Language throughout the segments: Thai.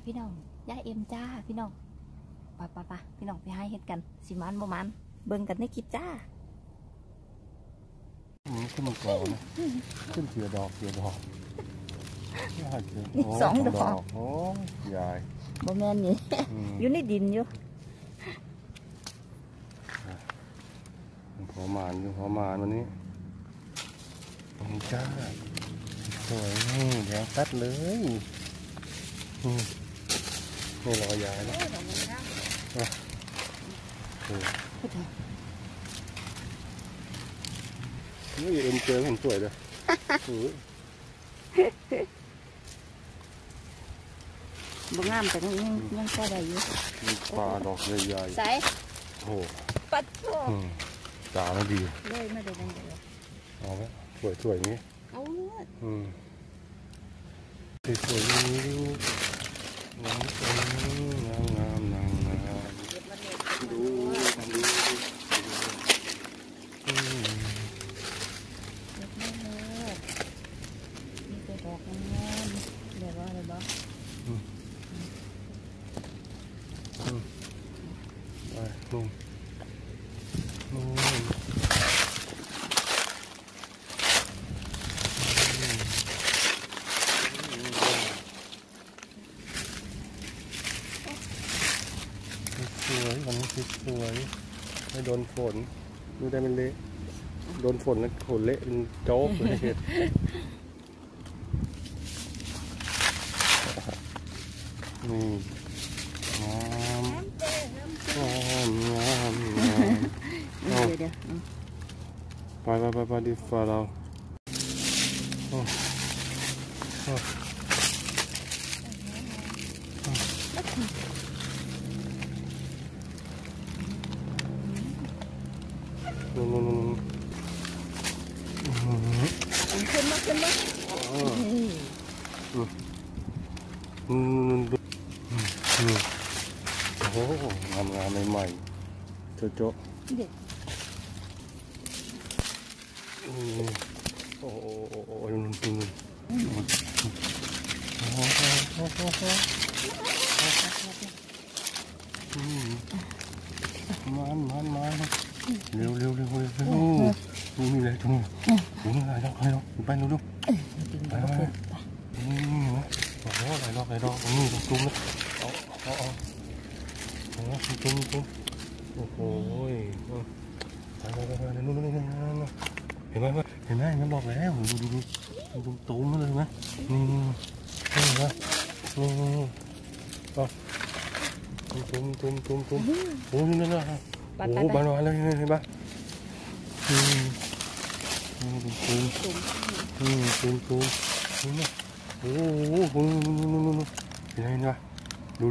พี่น้องย่าเอ็มจ้าพี่น้องปะพี่น้องไปให้เห็ดกันสิมันบ่มันเบิ่งกันในคลิปจ้าขึ้นมาก่อนขึ้นเสือดอกสองดอกโอ้ยายบ่แม่นนี่อยู่ในดินอยู่พอมานวันนี้จ้าสวยนี่แดงตัดเลยนี่รอยายนะนี่เอ็มเจอเห็นสวยเลยบ่งามแต่ยังพอได้อยู่ปลาดอกใหญ่ใส่โอ้ปัดโตตาไม่ดีเลยไม่ได้เลยเอาไหมสวยนี้เอาสวยนี้งามดูนี่เป็นดอกงามเดี๋ยวว่าอะไรบ้างไปนุ่มสวยวันนี้สวยไม่โดนฝนดูได้เป็นเละโดนฝนแล้วฝนเละเป็นโจ๊กเลยเห็ดนี่งามเดี๋ยวไปดิฟ้าเรานู่นขึ้นมาโอ้งามใหม่โจ๊ะโอ้มันเร็วมีอะไรตรงนี้มีอะไรดอกไปดูไปนี่นะโอ้โหหลายดอกนี่ตรงตุ้มนะตุ้มโอ้โหไปนู่นเห็นไหมมันบอกแล้วดูตุ้มเลยไหมนี่นะตุ้มโอ้ยนั่นนะโอ้บานวานเลยเห็นปะตุ้มนี่โอ้โหเห็นปะดู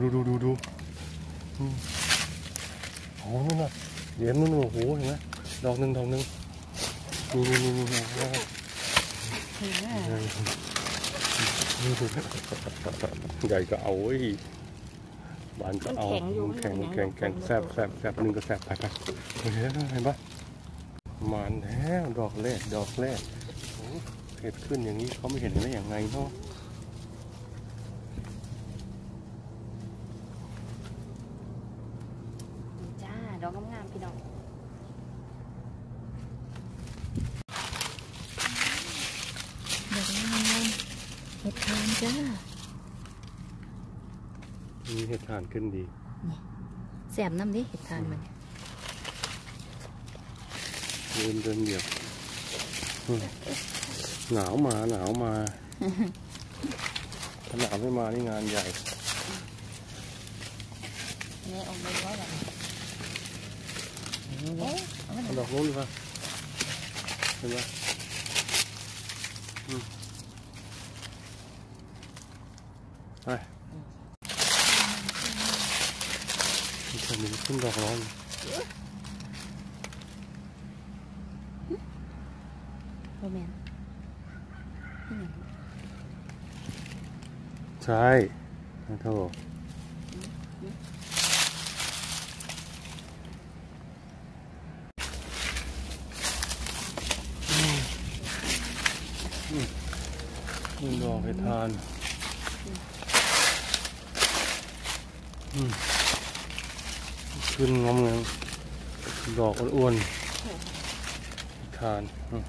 โอ้นั่นน่ะเหรียญนู่นโอ้โหเห็นไหมดอกหนึ่งนี่ใหญ่ก็เอาไอ้บานก็เอาแข็งแซ่บหนึ่งก็แซ่บไปเห็นปะมันแท้ดอกแรกเห็ดขึ้นอย่างนี้เขาไม่เห็นได้อย่างไงเนาะจ้าดอกงามพี่น้องดอกงามเห็ดทานจ้ามีเห็ดทานขึ้นดีแสบน้ำดิเห็ดทานมันเดินเดียวหนาวมาถ้าหนาวไม่มานี่งานใหญ่เนี่ยเอาไปไว้แบบดอกนู้นดีกว่าเห็นไหมไปมีขึ้นดอกร้อนโรแมนใช่โทษดอกให้ทานดขึ้นงอมเงินดอกอ้วนๆทาน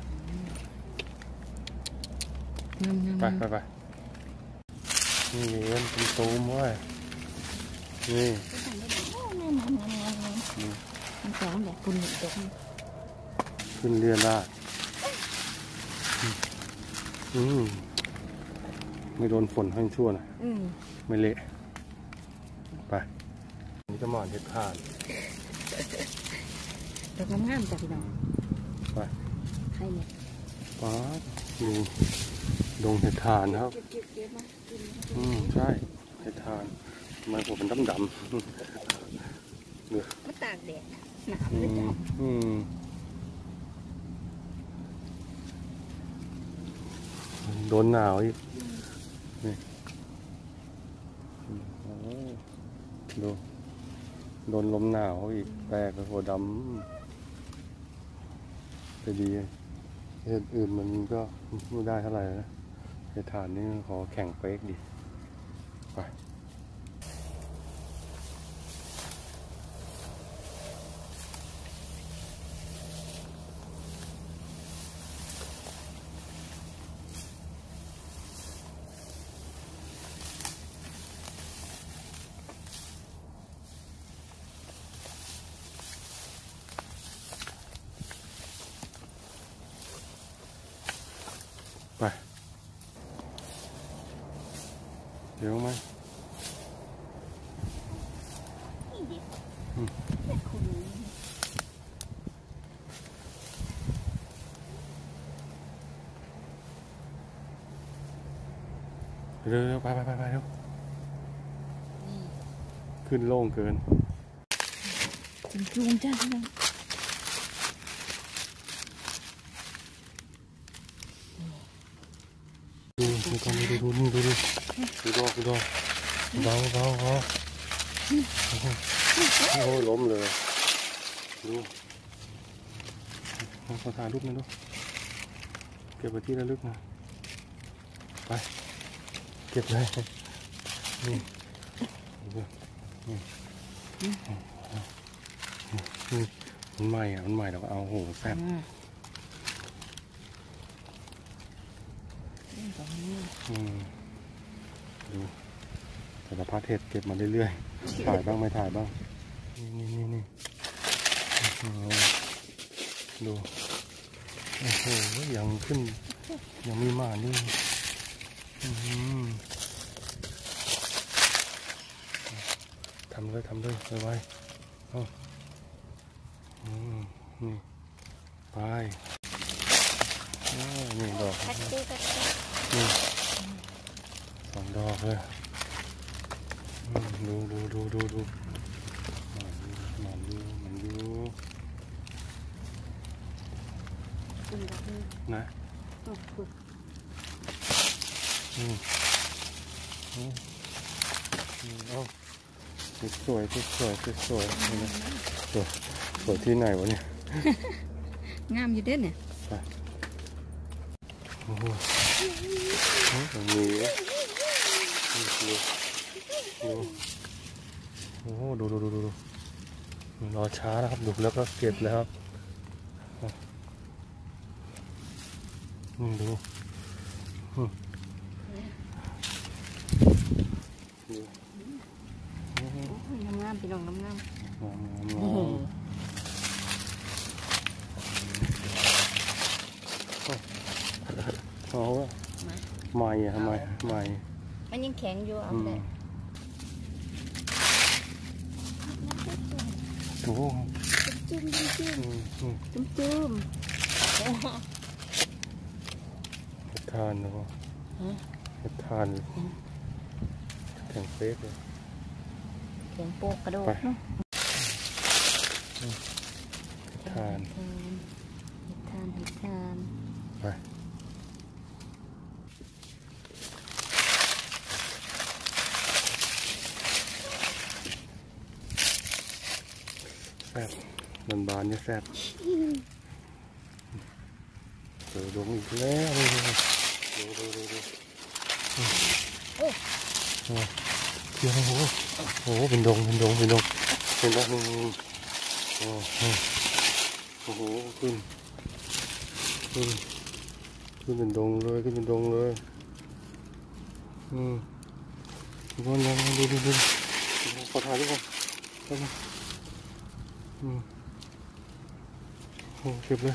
ไปนี่เอ็นเป็นตูมเว้ยนี่มันสองแบบคุณหนึ่งดอกขึ้นเรียนได้ไม่โดนฝนให้ชั่วหน่อยไม่เละไปนี่จะหมอนเห็ดถ่านดอกงามๆจ้ะพี่น้องไปใครเนี่ยป้าดูดงเห็ดถ่านครับใช่เห็ดถ่านทำไมผมเป็นดำเนี่ยมันตากแดดหนาวเลยจ้ะโดนหนาวอีกนี่ดูโดนลมหนาวอีกแปลกเลยหัวดำแต่ดีเห็ดอื่นมันก็ไม่ได้เท่าไหร่นะเห็ดถ่านนี่ขอแข่งเป๊กดิไปเดี๋ยวไหมเร็วไปเร็วขึ้นโล่งเกินจุงจ้าพี่น้องดูดอกเบาโอ้ล้มเลยดูขอถ่ายรูปหน่อยดูเก็บไว้ที่ระลึกนะไปเก็บเลยนี่มันใหม่เราก็เอาโหแซ่บดูแต่ละพาเทศเก็บมาเรื่อยๆถ่ายบ้างไม่ถ่ายบ้างนี่ดูโอ้โหยังขึ้นยังมีมานี่ทำเลยไว้นี่ไปนี่ดอกนี่2 ดอกเลยดูมันดูนะสวยที่ไหนวะเนี่ยงามอยู่เด้เนี่ยโอ้โหโอ้โหดูรอช้านะครับดูแล้วก็เก็บแล้วครับดูงามพี่น้องงามเอาใหม่ทำไมใหม่มันยังแข็งอยู่เอาแต่โอ้จุ่มทานนะพ่อทานแข็งเป๊กเลยแข็งโปกกระโดดเนาะทานไปแซ่บบานเนี่ยแซ่บเจอดวงอีกแล้วดูดียวโอ้โหโอ้โหเป็นดงเป็นดงเป็นดงเป็นดงนึงโอ้โหโอ้โหขึ้นเป็นดงเลยขึ้นเป็นดงเลยทุกคนลองดูขอถ่ายทุกคนโอ้เก็บเลย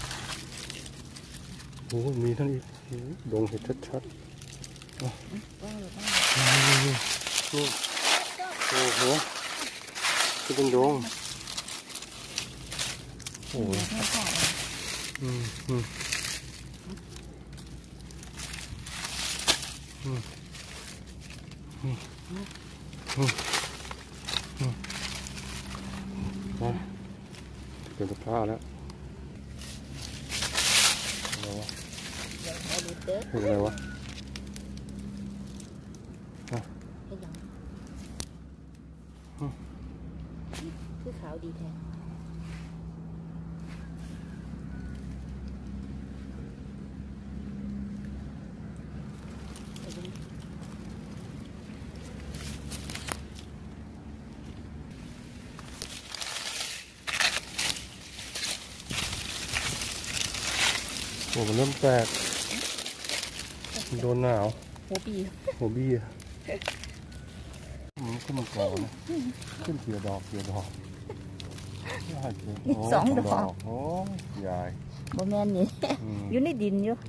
โอ้มีท่านอีกดงเห็ดชัดๆนี่โอ้โหขึ้นเป็นดงโอ้ยเป็นสภาพแล้วเห็นอะไรวะคือขาวดีแท้โอ้มันเริ่มแตกโดนหนาวหัวบี้มันขึ้นมาก่อนนะขึ้นเสียดอกสองดอกโอ้ยายโมแมนนี่อยู่ในดินอยู่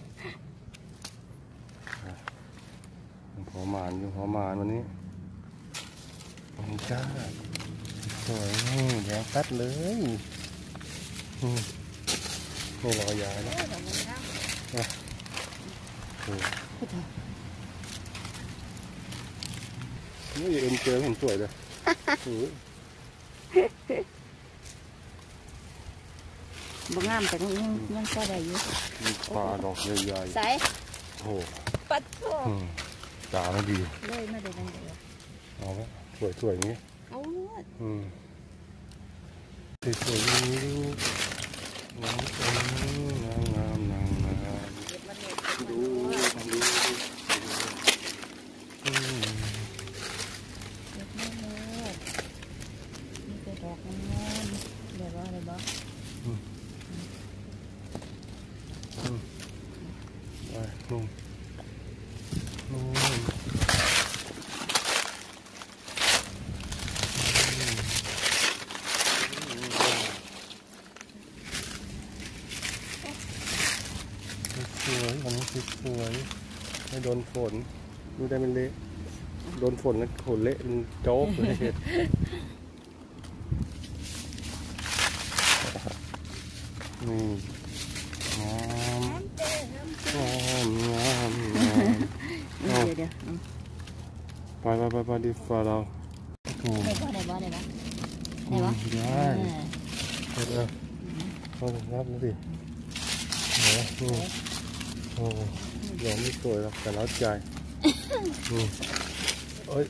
พอมานวันนี้จ้าสวยแดงตัดเลยไม่รอยายนะนี่เอ็มเจอเห็นสวยเลยบางงามแต่ยังก็ได้อยู่มีปลาดอกใหญ่ๆใส่โอ้ปัดโถตาไม่ดีเลยไม่ได้ยังไงเอาไหมสวยอย่างนี้เอาสวยๆนี้งามดูดอกงามเดี๋ยวอะไรบ้างไปนุ่มสวยวันนี้สวยไม่โดนฝนดูได้เป็นเละโดนฝนแล้วขนเละเป็นโจ๊กเลยนี่งามเดี๋ยวไปดีฟ้าเราถูกได้บ่ได้เขารับแล้วสิโอ้ยไม่สวยหรอกแต่เล้าใจเอ้ย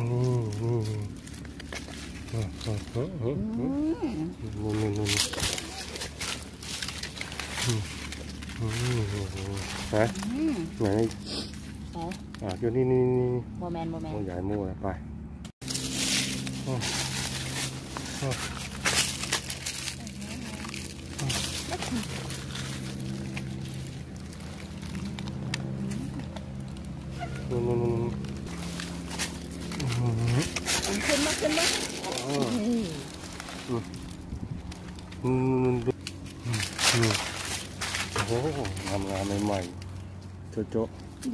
ฮะไหนอยู่นี่โมแมนใหญ่โม่ไปขึ้นมาโอ้โหงามใหม่โจ๊ะ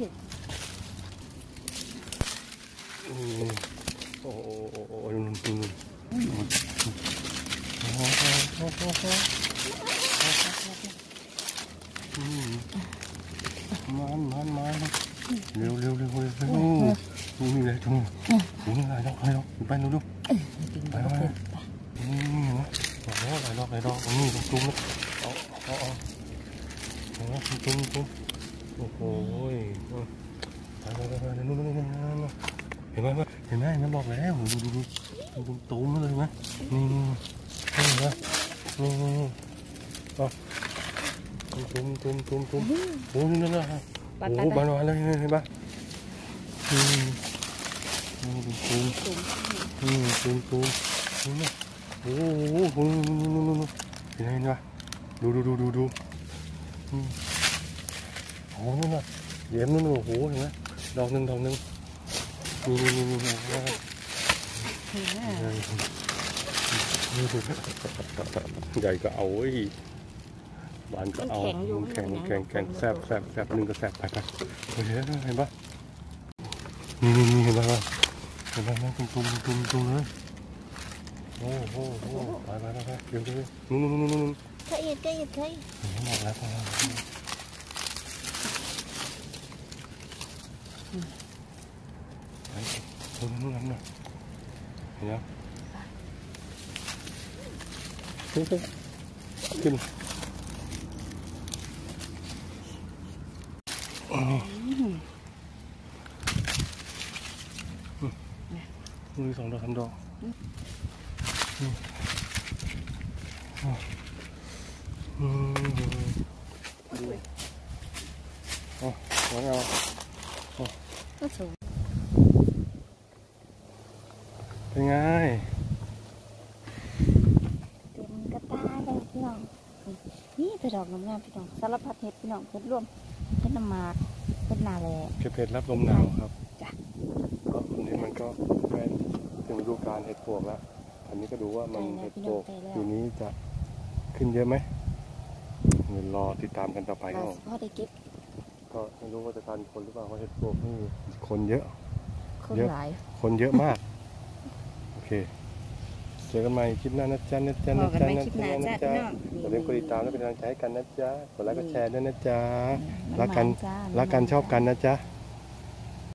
โอ้มันเร็วมีอะไรจังมีอะไรดอกไปดูไปนี่นะโอ้โหหลายดอกนี่ตุ้มเอาตุ้มโอ้โหไปนู่นเห็นไหมบอกแล้วดูตุ้มเลยไหมนี่เห็นไหมนี่ตุ้มโอ้นี่นั่นนะโอ้บานอะไรเห็นปะซูมสูงซูมนี่โอ้โหเห็นไหมดูโอ้นู่นน่ะเยี่ยมนู่นโอ้โหเห็นไหมดอกหนึ่งนี่ใหญ่ก็เอาบานก็เอาแข็งแซบหนึ่งก็แซบไปเห็นปะนี่เห็นปะตุ้มเลยโอ้ไปเดี๋ยวนู่นเคยเห็นหมดแล้วนู่นเห็นยังขึ้นมี2 ดอก 3 ดอกแล้วก็สูงเป็นไงเต็มกระตาเลยพี่น้องนี่แต่ดอกงามๆพี่น้องสารพัดเห็ดพี่น้องเห็ดร่วมเห็ดน้ำหมากเห็ดนาแลเก็บเห็ดรับลมหนาวครับก็อันนี้มันก็เป็นถึงฤดูกาลเห็ดปวกแล้วอันนี้ก็ดูว่ามันเห็ดปวกทีนี้จะขึ้นเยอะไหมเดี๋ยวรอติดตามกันต่อไปก็พอได้เก็บก็ไม่รู้ว่าจะทันคนหรือเปล่าเพราะเห็ดปวกนี่คนเยอะคนหลายคนเยอะมากโอเคเจอกันใหม่คลิปหน้านะจ๊ะอย่าลืมกดติดตามและเป็นกำลังใจให้กันนะจ๊ะกดไลค์กดแชร์ด้วยนะจ๊ะรักกันชอบกันนะจ๊ะ